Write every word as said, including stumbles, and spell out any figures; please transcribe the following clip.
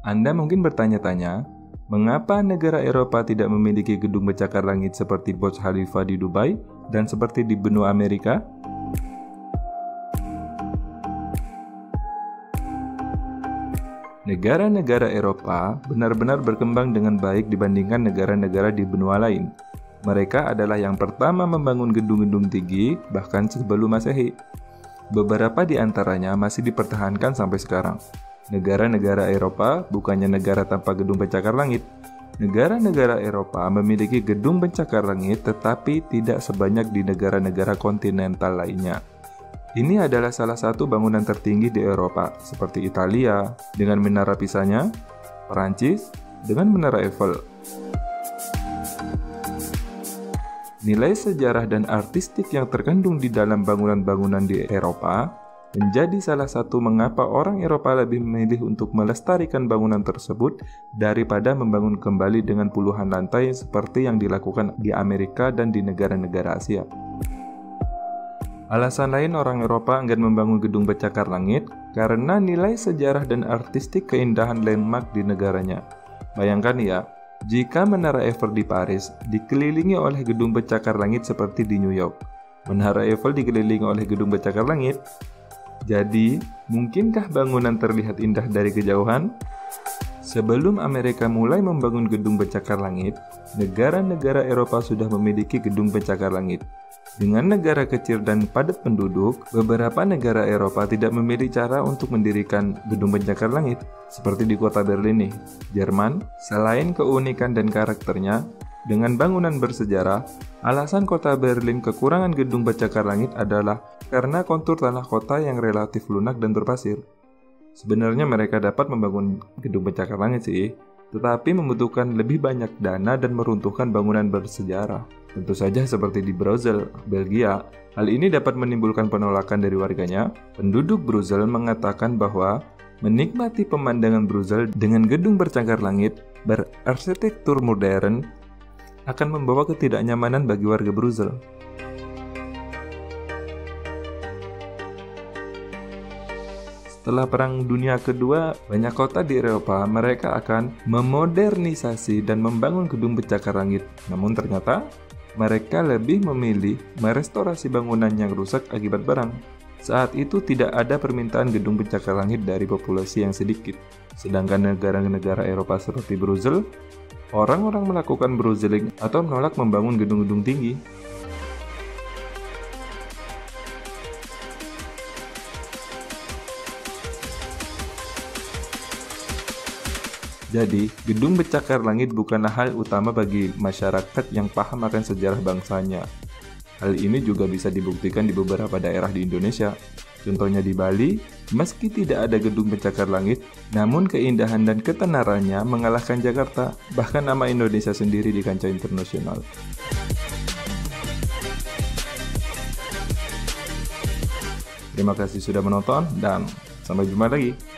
Anda mungkin bertanya-tanya, mengapa negara Eropa tidak memiliki gedung pencakar langit seperti Burj Khalifa di Dubai dan seperti di benua Amerika? Negara-negara Eropa benar-benar berkembang dengan baik dibandingkan negara-negara di benua lain. Mereka adalah yang pertama membangun gedung-gedung tinggi bahkan sebelum Masehi. Beberapa di antaranya masih dipertahankan sampai sekarang. Negara-negara Eropa bukannya negara tanpa gedung pencakar langit. Negara-negara Eropa memiliki gedung pencakar langit tetapi tidak sebanyak di negara-negara kontinental lainnya. Ini adalah salah satu bangunan tertinggi di Eropa, seperti Italia dengan Menara Pisanya, Perancis dengan Menara Eiffel. Nilai sejarah dan artistik yang terkandung di dalam bangunan-bangunan di Eropa menjadi salah satu mengapa orang Eropa lebih memilih untuk melestarikan bangunan tersebut daripada membangun kembali dengan puluhan lantai seperti yang dilakukan di Amerika dan di negara-negara Asia. Alasan lain orang Eropa enggan membangun gedung pencakar langit karena nilai sejarah dan artistik keindahan landmark di negaranya. Bayangkan ya, jika Menara Eiffel di Paris dikelilingi oleh gedung pencakar langit seperti di New York, Menara Eiffel dikelilingi oleh gedung pencakar langit, jadi mungkinkah bangunan terlihat indah dari kejauhan? Sebelum Amerika mulai membangun gedung pencakar langit, negara-negara Eropa sudah memiliki gedung pencakar langit. Dengan negara kecil dan padat penduduk, beberapa negara Eropa tidak memilih cara untuk mendirikan gedung pencakar langit, seperti di kota Berlin nih, Jerman. Selain keunikan dan karakternya, dengan bangunan bersejarah, alasan kota Berlin kekurangan gedung pencakar langit adalah karena kontur tanah kota yang relatif lunak dan berpasir. Sebenarnya mereka dapat membangun gedung pencakar langit sih, tetapi membutuhkan lebih banyak dana dan meruntuhkan bangunan bersejarah. Tentu saja seperti di Brussels, Belgia. Hal ini dapat menimbulkan penolakan dari warganya. Penduduk Brussels mengatakan bahwa menikmati pemandangan Brussels dengan gedung bercakar langit berarsitektur modern akan membawa ketidaknyamanan bagi warga Brussels. Setelah Perang Dunia Kedua, banyak kota di Eropa mereka akan memodernisasi dan membangun gedung pencakar langit. Namun ternyata mereka lebih memilih merestorasi bangunan yang rusak akibat perang. Saat itu tidak ada permintaan gedung pencakar langit dari populasi yang sedikit. Sedangkan negara-negara Eropa seperti Brussels, orang-orang melakukan Brusseling atau menolak membangun gedung-gedung tinggi. Jadi, gedung pencakar langit bukanlah hal utama bagi masyarakat yang paham akan sejarah bangsanya. Hal ini juga bisa dibuktikan di beberapa daerah di Indonesia. Contohnya di Bali, meski tidak ada gedung pencakar langit, namun keindahan dan ketenarannya mengalahkan Jakarta, bahkan nama Indonesia sendiri di kancah internasional. Terima kasih sudah menonton dan sampai jumpa lagi.